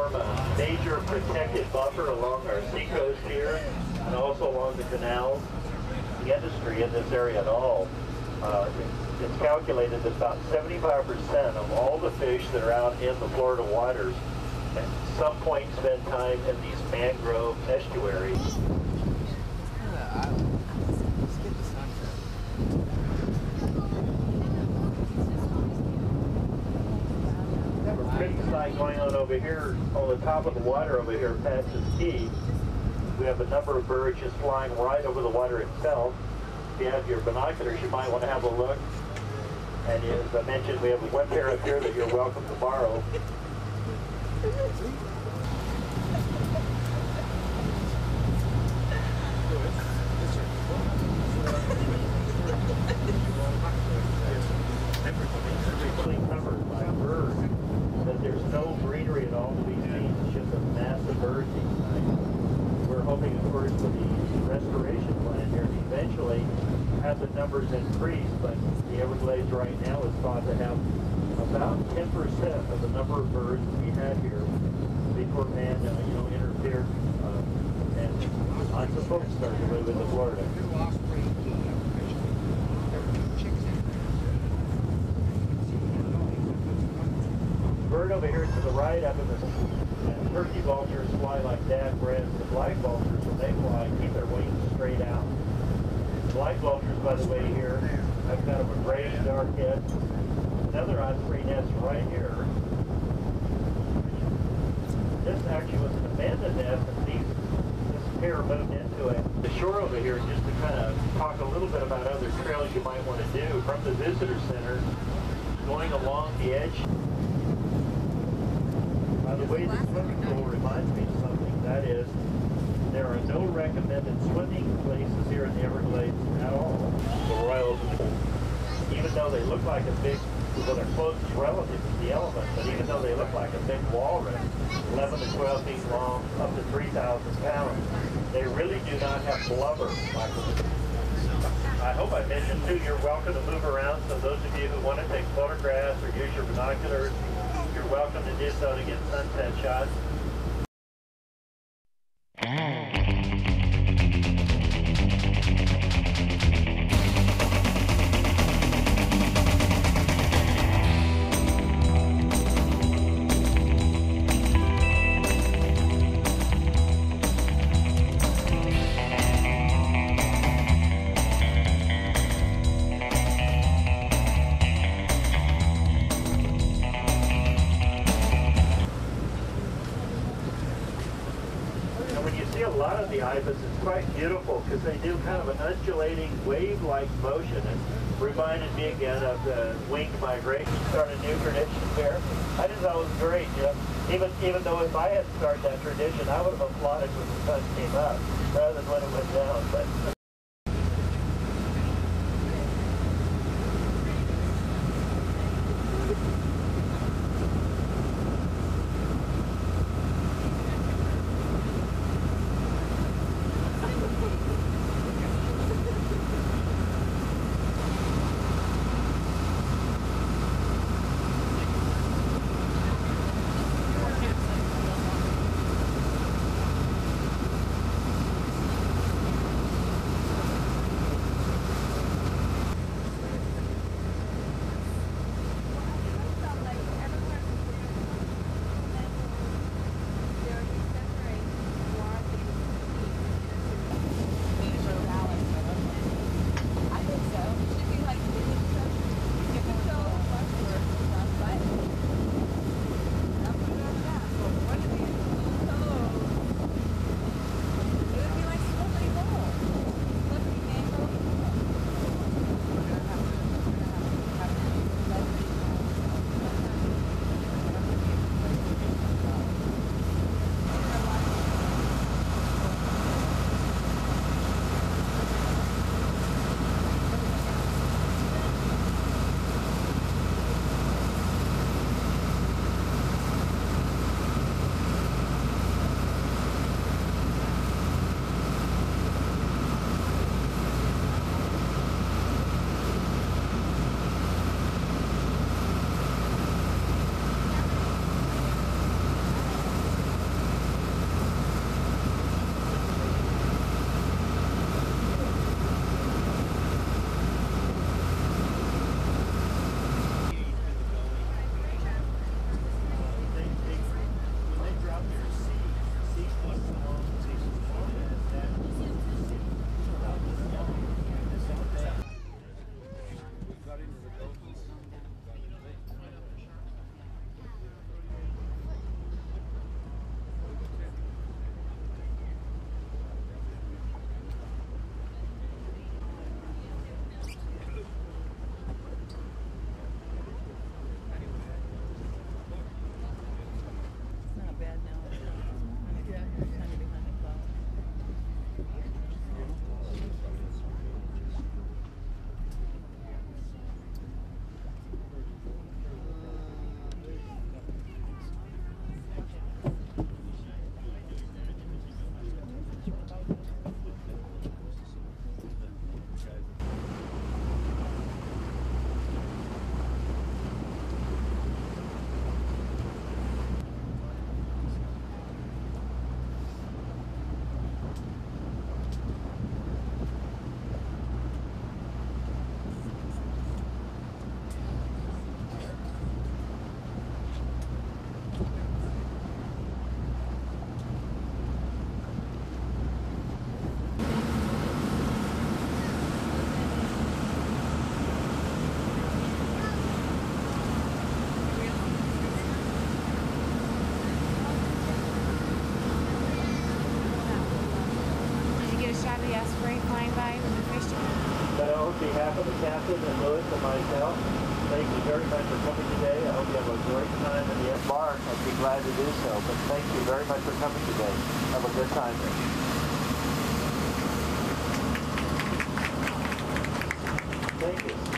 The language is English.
form a major protected buffer along our seacoast here and also along the canals. The industry in this area at all, it's calculated that about 75% of all the fish that are out in the Florida waters at some point spend time in these mangrove estuaries. Pretty sight going on over here on the top of the water over here past this key. We have a number of birds just flying right over the water itself. If you have your binoculars, you might want to have a look. And as I mentioned, we have one pair up here that you're welcome to borrow. Covered by birds. That there's no greenery at all to be seen. It's just a massive bird these nights. We're hoping, of course, with the restoration plan here, to eventually have the numbers increase, but the Everglades right now is thought to have about 10% of the number of birds that we had here before man, interfered, and lots of folks started to move into Florida. Bird over here to the right up in the turkey vultures fly like that, whereas the black vultures, when they fly, keep their wings straight out. Black vultures, by the way, here have kind of a grayish dark head. Another osprey nest right here. This actually was an abandoned nest, and this pair moved into it. The shore over here, just to kind of talk a little bit about other trails you might want to do from the visitor center, going along the edge. By the way, the swimming pool reminds me of something. That is, there are no recommended swimming places here in the Everglades at all. The Royals, even though they look like a big, well, they're closest relative to the elephant, but even though they look like a big walrus, 11 to 12 feet long, up to 3,000 pounds, they really do not have blubber like this. I hope I mentioned too, you're welcome to move around, so those of you who want to take photographs or use your binoculars, you're welcome to do so to get sunset shots. It's quite beautiful because they do kind of an undulating wave-like motion. It reminded me again of the winged migration. Start a new tradition here. I just thought it was great. Even though if I had started that tradition, I would have applauded when the sun came up rather than when it went down. But the osprey flying by when you're fishing? But on behalf of the captain and Lewis and myself, thank you very much for coming today. I hope you have a great time in the Mark. I'd be glad to do so. But thank you very much for coming today. Have a good time. Thank you.